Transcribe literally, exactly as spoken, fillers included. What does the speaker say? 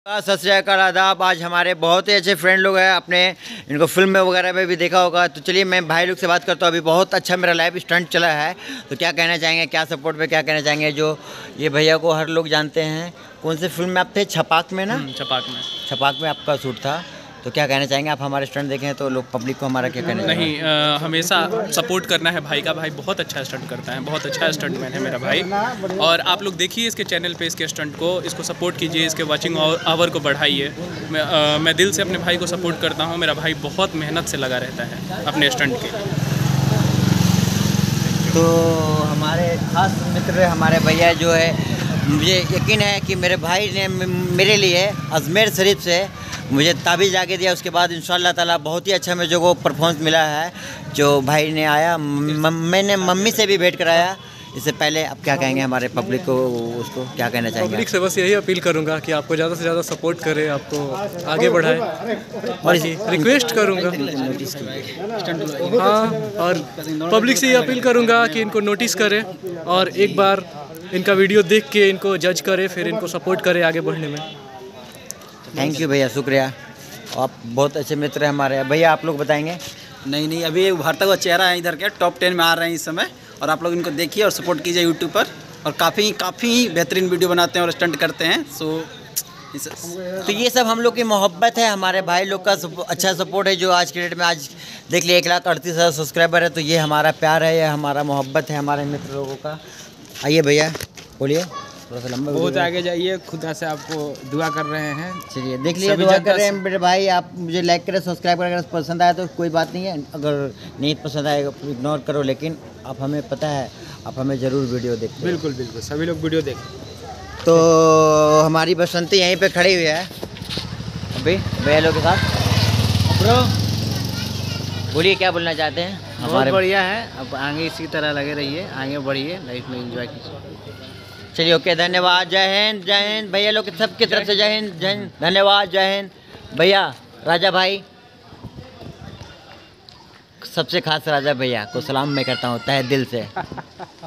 सत श्री अकाल, आदाब। आज हमारे बहुत ही अच्छे फ्रेंड लोग हैं, अपने इनको फिल्म में वगैरह में भी देखा होगा। तो चलिए मैं भाई लोग से बात करता हूँ। अभी बहुत अच्छा मेरा लाइव स्टंट चला है, तो क्या कहना चाहेंगे, क्या सपोर्ट पे क्या कहना चाहेंगे। जो ये भैया को हर लोग जानते हैं, कौन से फिल्म में आप थे? छपाक में ना? छपाक में छपाक में आपका शूट था। तो क्या कहना चाहेंगे आप? हमारे स्टंट देखें तो लोग पब्लिक को हमारा क्या कहना नहीं आ, हमेशा सपोर्ट करना है भाई का। भाई बहुत अच्छा स्टंट करता है, बहुत अच्छा स्टंटमैन है मेरा भाई। और आप लोग देखिए इसके चैनल पे इसके स्टंट को, इसको सपोर्ट कीजिए, इसके वाचिंग आवर को बढ़ाइए। मैं आ, मैं दिल से अपने भाई को सपोर्ट करता हूँ। मेरा भाई बहुत मेहनत से लगा रहता है अपने स्टंट के। तो हमारे खास मित्र हमारे भैया जो है, मुझे यकीन है कि मेरे भाई ने मेरे लिए अजमेर शरीफ से मुझे ताबीज़ लाके दिया। उसके बाद इंशाअल्लाह ताला बहुत ही अच्छा मुझे को परफॉर्मेंस मिला है। जो भाई ने आया, मैंने मम्मी से भी भेंट कराया इससे पहले। अब क्या कहेंगे हमारे पब्लिक को, उसको क्या कहना चाहेंगे? पब्लिक से बस यही अपील करूंगा कि आपको ज़्यादा से ज़्यादा सपोर्ट करे, आपको आगे बढ़ाए, और रिक्वेस्ट करूंगा। हाँ, और पब्लिक से ये अपील करूंगा कि इनको नोटिस करे और एक बार इनका वीडियो देख के इनको जज करे, फिर इनको सपोर्ट करे आगे बढ़ने में। थैंक यू भैया, शुक्रिया। आप बहुत अच्छे मित्र हैं हमारे। भैया आप लोग बताएंगे? नहीं नहीं अभी उभरता हुआ चेहरा है, इधर के टॉप टेन में आ रहे हैं इस समय। और आप लोग इनको देखिए और सपोर्ट कीजिए यूट्यूब पर। और काफ़ी काफ़ी बेहतरीन वीडियो बनाते हैं और स्टंट करते हैं। सो इस तो ये सब हम लोग की मोहब्बत है, हमारे भाई लोग का अच्छा सपोर्ट है। जो आज के डेट में आज देख लिए एक लाख अड़तीस हज़ार सब्सक्राइबर है, तो ये हमारा प्यार है, ये हमारा मोहब्बत है हमारे मित्र लोगों का। आइए भैया बोलिए, थोड़ा सा लंबा बहुत आगे जाइए, खुदा से आपको दुआ कर रहे हैं। चलिए देख लीजिए, दुआ कर रहे हैं मेरे भाई। आप मुझे लाइक करें, सब्सक्राइब करें। अगर पसंद आया तो कोई बात नहीं है, अगर नहीं पसंद आएगा तो इग्नोर करो। लेकिन आप हमें पता है, आप हमें ज़रूर वीडियो देखते। बिल्कुल बिल्कुल, सभी लोग वीडियो देखें। तो हमारी बसंती यहीं पे खड़ी हुई है अभी भैया लोग के साथ। ब्रो बोलिए, क्या बोलना चाहते हैं? हमारे बढ़िया है, अब आगे इसी तरह लगे रहिए, आगे बढ़िए, लाइफ में एंजॉय कीजिए। चलिए ओके, धन्यवाद। जय हिंद, जय हिंद भैया लोग सबकी तरफ से जय हिंद, जय हिंद, धन्यवाद, जय हिंद भैया। राजा भाई, सबसे खास राजा भैया को सलाम मैं करता हूँ तहे दिल से।